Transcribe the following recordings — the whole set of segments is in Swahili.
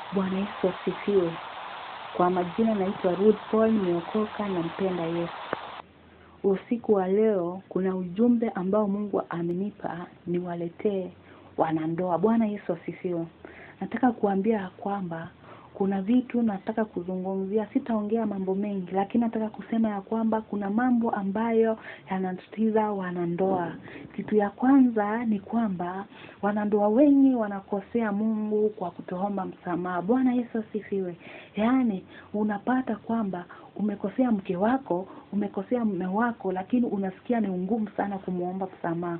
Bwana Yesu asifiwe. Kwa majina naitwa Ruth Paul, nimeokoka na mpenda Yesu. Usiku wa leo kuna ujumbe ambao Mungu amenipa niwaletee wanandoa. Bwana Yesu asifiwe. Nataka kuambia kwamba kuna vitu nataka kuzungumzia, sitaongea mambo mengi, lakini nataka kusema ya kwamba kuna mambo ambayo yanatatiza wanandoa. Kitu ya kwanza ni kwamba wanandoa wengi wanakosea Mungu kwa kutoomba msamaha. Bwana Yesu asifiwe. Yaani unapata kwamba umekosea mke wako, umekosea mume wako, lakini unasikia ni ngumu sana kumuomba msamaha.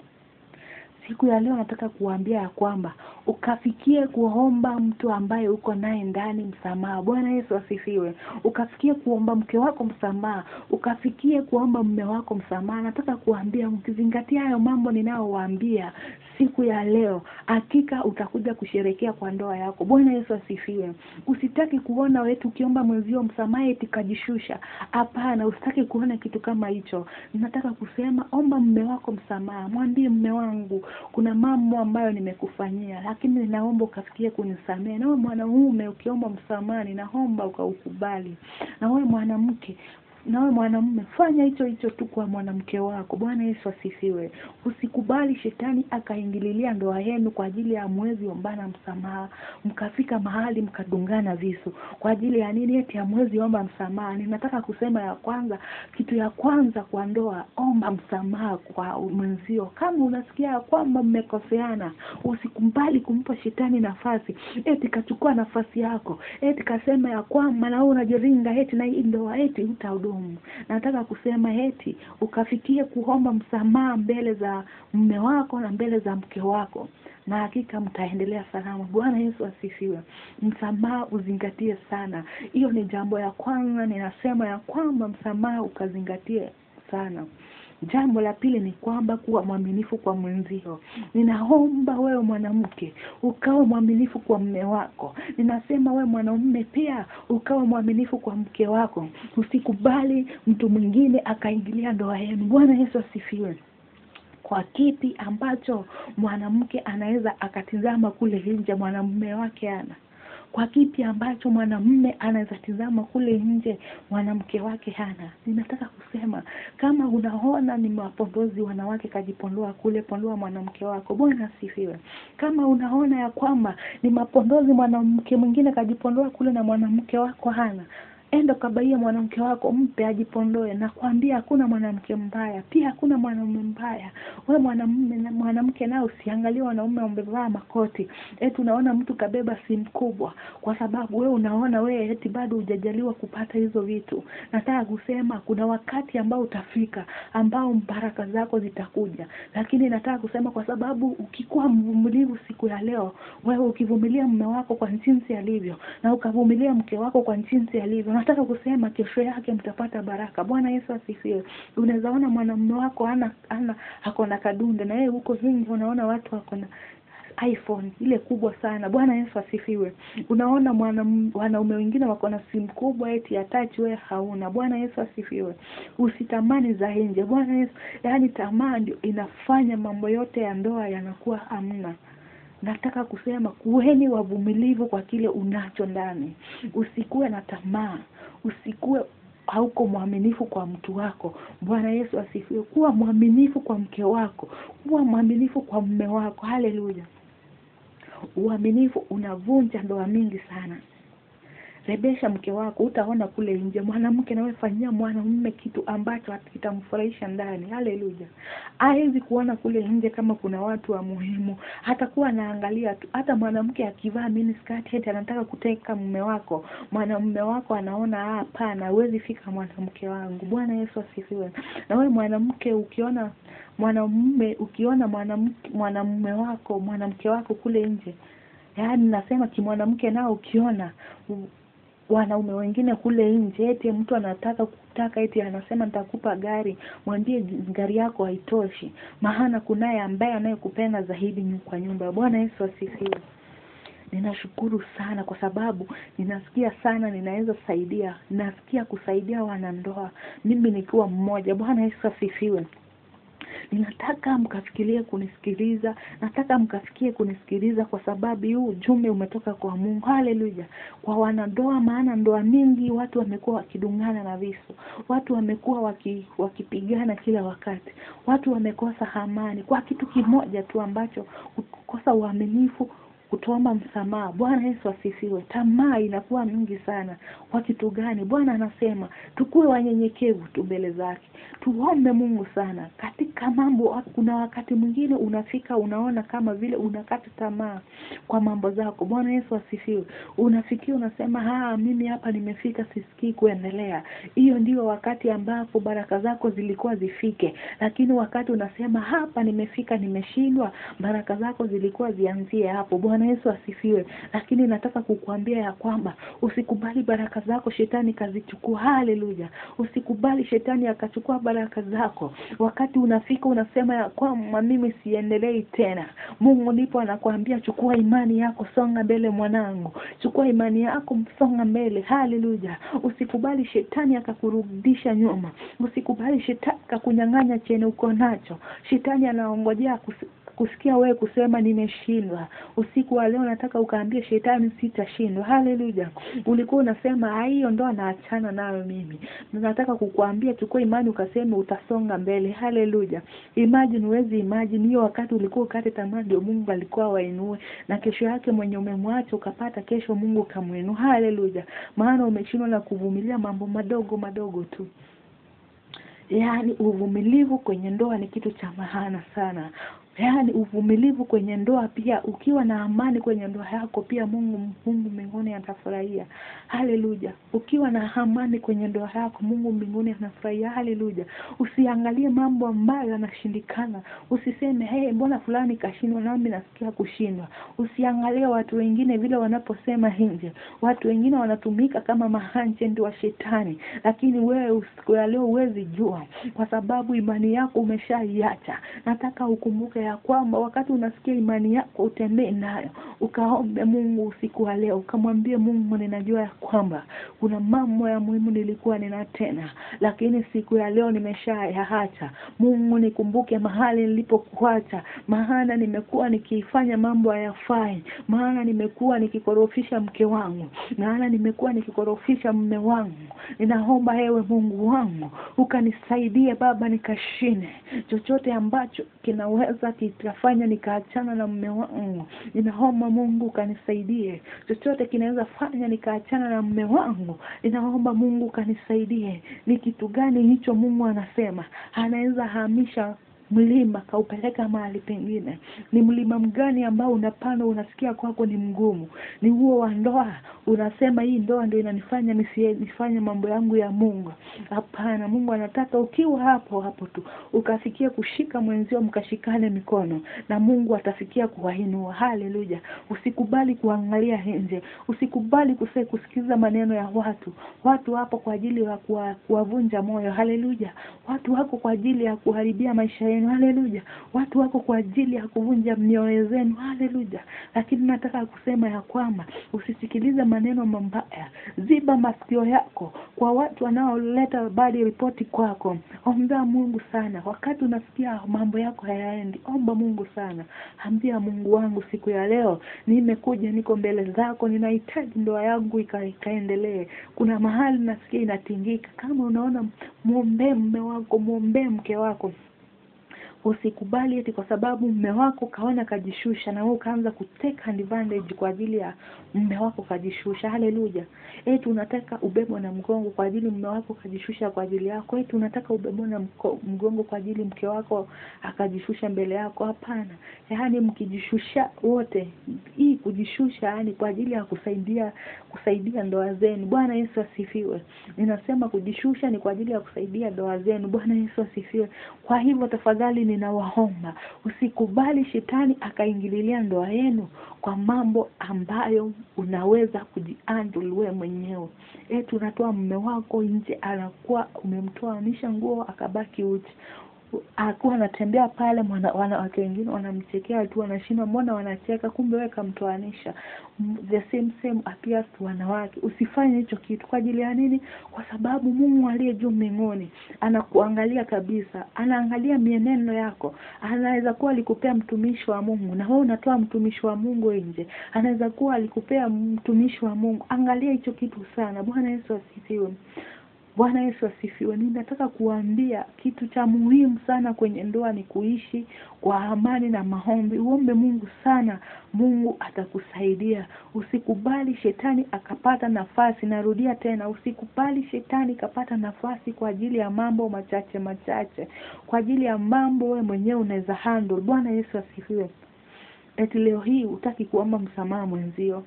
Siku ya leo nataka kuambia ya kwamba ukafikie kuomba mtu ambaye uko naye ndani msamaha. Bwana Yesu asifiwe. Ukafikie kuomba mke wako msamaha, ukafikie kuomba mume wako msamaha. Nataka kuambia mkizingatia hayo mambo ninayowaambia siku ya leo, hakika utakuja kusherehekea kwa ndoa yako. Bwana Yesu asifiwe. Usitaki kuona wewe ukiomba mwenzio msamaha eti kajishusha. Hapana, usitaki kuona kitu kama hicho. Nataka kusema omba mume wako msamaha. Mwambie mume wangu, kuna mambo ambayo nimekufanyia, lakini ninaomba ukafikie kunisamehe. Na wewe mwanamume ukiomba msamaha, ninaomba ukaukubali. Na wewe mwanamke, na wewe mwanamume, fanya hicho tu kwa mwanamke wako. Bwana Yesu asifiwe. Usikubali shetani akaingililia ndoa yenu kwa ajili ya mwezi ombana msamaha, mkafika mahali mkadungana visu. Kwa ajili ya nini? Eti ya mwezi omba msamaha. Ninataka kusema ya kwanza, kitu ya kwanza kwa ndoa, omba msamaha kwa mwenzio. Kama unasikia kwamba mmekoseana, usikubali kumpa shetani nafasi. Eti kachukua nafasi yako. Eti kasema ya kwamba na wewe unajiringa eti na hii ndoa eti utahudumu. Nataka kusema eti ukafikie kuomba msamaha mbele za mume wako na mbele za mke wako, na hakika mtaendelea salama. Bwana Yesu asifiwe. Msamaha uzingatie sana. Hiyo ni jambo ya kwanza, ninasema ya kwamba msamaha ukazingatie sana. Jambo la pili ni kwamba kuwa mwaminifu kwa mwenzio. Ninaomba wewe mwanamke ukawe mwaminifu kwa mume wako. Ninasema wewe mwanamume pia ukawe mwaminifu kwa mke wako. Usikubali mtu mwingine akaingilia ndoa yenu. Bwana Yesu asifiwe. Kwa kipi ambacho mwanamke anaweza akatizama kule nje mwanamume wake ana? Kwa kipi ambacho mwanamume anaweza tizama kule nje mwanamke wake hana? Ninataka kusema kama unaona ni mapondozi wanawake kajipondoa kule, pondoa mwanamke wako. Bwana asifiwe. Kama unaona ya kwamba ni mapondozi mwanamke mwingine kajipondoa kule na mwanamke wako hana, enda kabaia mwanamke wako, mpe ajipondoe. Na kuambia hakuna mwanamke mbaya, pia hakuna mwanamume mbaya. Wewe mwanamume na mwanamke nao usiangalie wanaume wamevaa makoti. Eti unaona mtu kabeba simu kubwa kwa sababu wewe unaona wewe eti bado hujajaliwa kupata hizo vitu. Nataka kusema kuna wakati ambao utafika ambao baraka zako zitakuja. Lakini nataka kusema kwa sababu ukikuwa mvumilivu siku ya leo, wewe ukivumilia mume wako kwa jinsi alivyo na ukavumilia mke wako kwa jinsi alivyo, nataka kusema kesho yake mtapata baraka. Bwana Yesu asifiwe. Unaweza ona mwanamume wako ako na kadunde, na yeye huko nje unaona watu wako na iPhone ile kubwa sana. Bwana Yesu asifiwe. Unaona wanaume wengine wako na simu kubwa eti ya touch, wewe hauna. Bwana Yesu asifiwe. Usitamani za nje. Bwana Yesu, yaani tamaa ndio inafanya mambo yote ya ndoa yanakuwa hamna. Nataka kusema kuweni wavumilivu kwa kile unacho ndani. Usikuwe na tamaa. Usikuwe hauko mwaminifu kwa mtu wako. Bwana Yesu asifiwe. Kuwa mwaminifu kwa mke wako. Kuwa mwaminifu kwa mume wako. Haleluya. Uaminifu unavunja ndoa mingi sana. Rebesha mke wako, utaona kule nje. Mwanamke nawe fanyia mwanamume kitu ambacho kitamfurahisha ndani. Haleluya. Hawezi kuona kule nje kama kuna watu wa muhimu. Hatakuwa anaangalia tu. Hata mwanamke akivaa miniskirt eti anataka kuteka mume wako, mwanamume wako anaona hapana, hawezi fika mwanamke wangu. Bwana Yesu asifiwe. Na wewe mwanamke ukiona mwanamume wako, mwanamke wako kule nje, yaani nasema kimwanamke nao ukiona wanaume wengine kule nje eti mtu anataka eti anasema nitakupa gari, mwambie gari yako haitoshi, maana kunaye ambaye anayekupenda zaidi kwa nyumba. Bwana Yesu asifiwe. Ninashukuru sana kwa sababu ninasikia sana ninaweza kusaidia, nasikia kusaidia wanandoa mimi nikiwa mmoja. Bwana Yesu asifiwe. Ninataka mkafikirie kunisikiliza, nataka mkafikie kunisikiliza kwa sababu huu ujumbe umetoka kwa Mungu. Haleluya. Kwa wanandoa, maana ndoa mingi watu wamekuwa wakidungana na visu. Watu wamekuwa wakipigana kila wakati. Watu wamekosa amani kwa kitu kimoja tu ambacho kukosa uaminifu, kutoomba msamaha. Bwana Yesu asifiwe. Tamaa inakuwa mingi sana. Kwa kitu gani? Bwana anasema tukue wanyenyekevu tu mbele zake. Tuombe Mungu sana. Katika mambo, kuna wakati mwingine unafika unaona kama vile unakata tamaa kwa mambo zako. Bwana Yesu asifiwe. Unafikia unasema mimi hapa nimefika, sisikii kuendelea. Hiyo ndio wakati ambapo baraka zako zilikuwa zifike. Lakini wakati unasema hapa nimefika, nimeshindwa, baraka zako zilikuwa zianzie hapo. Bwana Yesu asifiwe. Lakini nataka kukuambia ya kwamba usikubali baraka zako shetani kazichukua. Haleluya. Usikubali shetani akachukua baraka zako. Wakati unafika unasema ya kwamba mimi siendelei tena, Mungu ndipo anakuambia chukua imani yako, songa mbele mwanangu. Chukua imani yako, songa mbele. Haleluya. Usikubali shetani akakurudisha nyuma. Usikubali shetani akakunyang'anya chenye uko nacho. Shetani anaongojea kusikia wewe kusema nimeshindwa. Usiku wa leo nataka ukaambie shetani sitashindwa. Haleluya. Ulikuwa unasema hiyo ndo naachana nayo mimi. Nataka kukuambia chukua imani ukaseme utasonga mbele. Haleluya. Imagine hiyo wakati ulikuwa ukate tamaa ndio Mungu alikuwa wainue, na kesho yake mwenye umemwacha ukapata kesho Mungu kamuinua. Haleluya. Maana umeshindwa na kuvumilia mambo madogo tu. Yaani uvumilivu kwenye ndoa ni kitu cha maana sana. Yaani uvumilivu kwenye ndoa pia, ukiwa na amani kwenye ndoa yako pia Mungu mbinguni atafurahia. Haleluya. Ukiwa na amani kwenye ndoa yako Mungu mbinguni anafurahia. Haleluya. Usiangalie mambo ambayo yanashindikana. Usiseme mbona fulani kashindwa nami nasikia kushindwa. Usiangalie watu wengine vile wanaposema nje. Watu wengine wanatumika kama maagenti wa shetani, lakini wewe usiku ya leo huwezi jua kwa sababu imani yako umeshaiacha. Nataka ukumbuke ya kwamba wakati unasikia imani yako utembee nayo, ukaombe Mungu usiku wa leo, ukamwambie Mungu ninajua ya kwamba kuna mambo ya muhimu nilikuwa ninatenda, lakini siku ya leo nimeshayaacha. Mungu nikumbuke mahali nilipokuacha, maana nimekuwa nikifanya mambo hayafai, maana nimekuwa nikikorofisha mke wangu, maana nimekuwa nikikorofisha mume wangu. Ninaomba ewe Mungu wangu ukanisaidie Baba nikashine chochote ambacho kinaweza kitafanya nikaachana na mume wangu. Ninaomba Mungu ukanisaidie chochote kinaweza fanya nikaachana na mume wangu. Ninaomba Mungu ukanisaidie. Ni kitu gani hicho? Mungu anasema anaweza hamisha mlima kaupeleka mahali pengine. Ni mlima mgani ambao unapanda unasikia kwako ni mgumu? Ni huo wa ndoa. Unasema hii ndoa ndio inanifanya nifanye mambo yangu ya Mungu. Hapana, Mungu anataka ukiwa hapo tu ukafikia kushika mwenzio, mkashikane mikono na Mungu atafikia kuwainua. Haleluya. Usikubali kuangalia nje. Usikubali kusikiza maneno ya watu hapo kwa ajili ya kuwavunja moyo. Haleluya. Watu wako kwa ajili ya kuharibia maisha yenu. Haleluya. Watu wako kwa ajili ya kuvunja mioyo zenu. Haleluya. Lakini nataka kusema ya kwamba usisikilize maneno mabaya. Ziba masikio yako kwa watu wanaoleta bad report kwako. Omba Mungu sana. Wakati unasikia mambo yako hayaendi, omba Mungu sana. Ambia Mungu wangu siku ya leo nimekuja, niko mbele zako, ninahitaji ndoa yangu ikaendelee. Kuna mahali nasikia inatingika. Kama unaona, muombe mume wako, muombe mke wako. Usikubali eti kwa sababu mume wako kaona kajishusha na wewe ukaanza kuteka advantage kwa ajili ya mume wako kajishusha. Haleluya. Eti unataka ubebwe na mgongo kwa ajili mume wako kajishusha kwa ajili yako. Eti unataka ubebwe na mgongo kwa ajili mke wako akajishusha mbele yako. Hapana. Yaani mkijishusha wote, hii kujishusha yani kwa ajili ya kusaidia ndoa zenu. Bwana Yesu asifiwe. Ninasema kujishusha ni kwa ajili ya kusaidia ndoa zenu. Bwana Yesu asifiwe. Kwa hivyo tafadhali ninawaomba usikubali shetani akaingililia ndoa yenu kwa mambo ambayo unaweza kujihandle wewe mwenyewe. Eti unatoa mume wako nje, anakuwa umemtoanisha nguo akabaki uchi. Akuwa anatembea pale, wanawake wengine wanamchekea tu, wanashindwa mbona wanacheka, kumbe wewe kamtoanisha. The same appears to wanawake. Usifanye hicho kitu. Kwa ajili ya nini? Kwa sababu Mungu aliye juu mbinguni anakuangalia kabisa, anaangalia mienendo yako. Anaweza kuwa alikupea mtumishi wa Mungu na wewe unatoa mtumishi wa Mungu nje. Anaweza kuwa alikupea mtumishi wa Mungu. Angalia hicho kitu sana. Bwana Yesu asifiwe. Bwana Yesu asifiwe. Ninataka kuambia kitu cha muhimu sana kwenye ndoa ni kuishi kwa amani na maombi. Uombe Mungu sana, Mungu atakusaidia. Usikubali shetani akapata nafasi. Narudia tena, usikubali shetani akapata nafasi kwa ajili ya mambo machache. Kwa ajili ya mambo wewe mwenyewe unaweza handle. Bwana Yesu asifiwe. Eti leo hii hutaki kuomba msamaha mwenzio.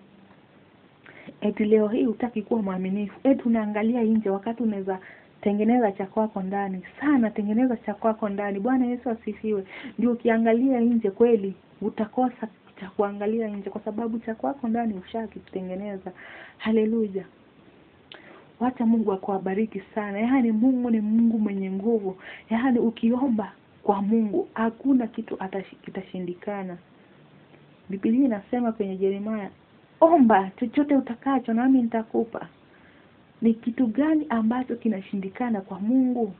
Eti leo hii hutaki kuwa mwaminifu. Eti unaangalia nje wakati unaweza tengeneza cha kwako ndani. Sana tengeneza cha kwako ndani. Bwana Yesu asifiwe. Ndio ukiangalia nje kweli utakosa cha kuangalia nje kwa sababu cha kwako ndani ushakitengeneza. Haleluya. Wacha Mungu akubariki sana. Yaani Mungu ni Mungu mwenye nguvu. Yaani ukiomba kwa Mungu hakuna kitu kitashindikana. Biblia inasema kwenye Yeremia, omba chochote utakacho nami nitakupa. Ni kitu gani ambacho kinashindikana kwa Mungu?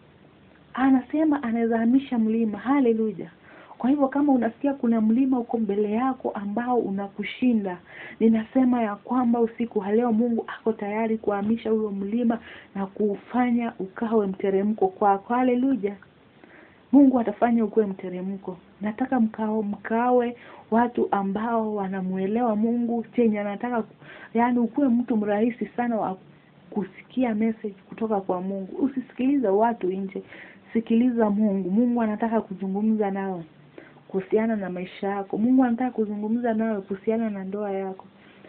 Anasema anaweza hamisha mlima. Haleluya. Kwa hivyo kama unasikia kuna mlima uko mbele yako ambao unakushinda, ninasema ya kwamba usiku wa leo Mungu ako tayari kuhamisha huo mlima na kuufanya ukawe mteremko kwako. Haleluya. Mungu atafanya ukue mteremko. Nataka mkawe watu ambao wanamuelewa Mungu chenye anataka, yani ukue mtu mrahisi sana wa kusikia message kutoka kwa Mungu. Usisikilize watu nje. Sikiliza Mungu. Mungu anataka kuzungumza nawe kuhusiana na maisha yako. Mungu anataka kuzungumza nawe kuhusiana na ndoa yako.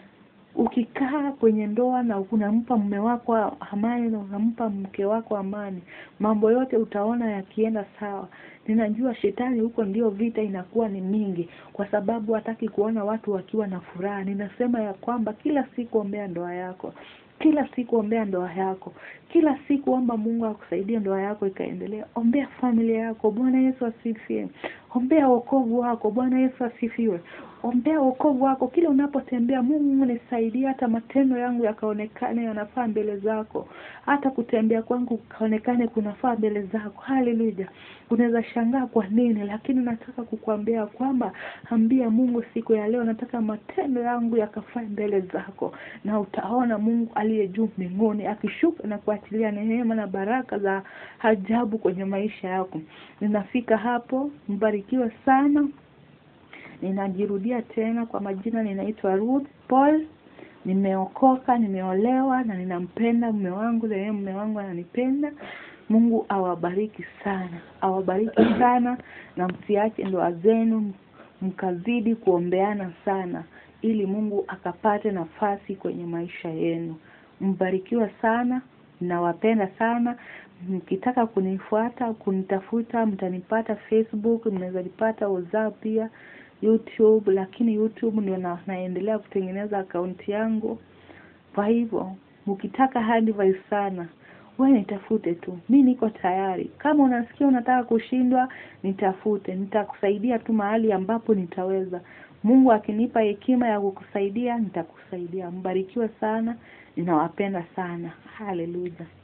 Ukikaa kwenye ndoa na unampa mume wako amani na unampa mke wako amani, mambo yote utaona yakienda sawa. Ninajua shetani huko ndio vita inakuwa ni mingi kwa sababu hataki kuona watu wakiwa na furaha. Ninasema ya kwamba kila siku ombea ndoa yako. Kila siku ombea ndoa yako. Kila siku omba Mungu akusaidie ndoa yako ikaendelea. Ombea familia yako. Bwana Yesu asifiwe. Ombea wokovu wako. Bwana Yesu asifiwe. Ombea wokovu wako. Kila unapotembea, Mungu nisaidie hata matendo yangu yakaonekane yanafaa mbele zako. Hata kutembea kwangu kaonekane kunafaa mbele zako. Haleluya. Unaweza shangaa kwa nini, lakini nataka kukuambia kwamba ambia Mungu siku ya leo nataka matendo yangu yakafaa mbele zako, na utaona Mungu aliye juu mbinguni akishuka na kuachilia neema na baraka za ajabu kwenye maisha yako. Ninafika hapo. Mbarikiwe sana. Ninajirudia tena, kwa majina ninaitwa Ruth Paul. Nimeokoka, nimeolewa na ninampenda mume wangu na yeye mume wangu ananipenda. Mungu awabariki sana. Awabariki sana, na msiache ndoa zenu, mkazidi kuombeana sana ili Mungu akapate nafasi kwenye maisha yenu. Mbarikiwe sana. Nawapenda sana. Mkitaka kunifuata, kunitafuta, mtanipata Facebook, mnaweza nipata WhatsApp pia, YouTube, lakini YouTube ndio naendelea kutengeneza akaunti yangu. Kwa hivyo, mkitaka advice sana, wewe nitafute tu. Mimi niko tayari. Kama unasikia unataka kushindwa, nitafute. Nitakusaidia tu mahali ambapo nitaweza. Mungu akinipa hekima ya kukusaidia, nitakusaidia. Mbarikiwe sana. Ninawapenda sana. Haleluya.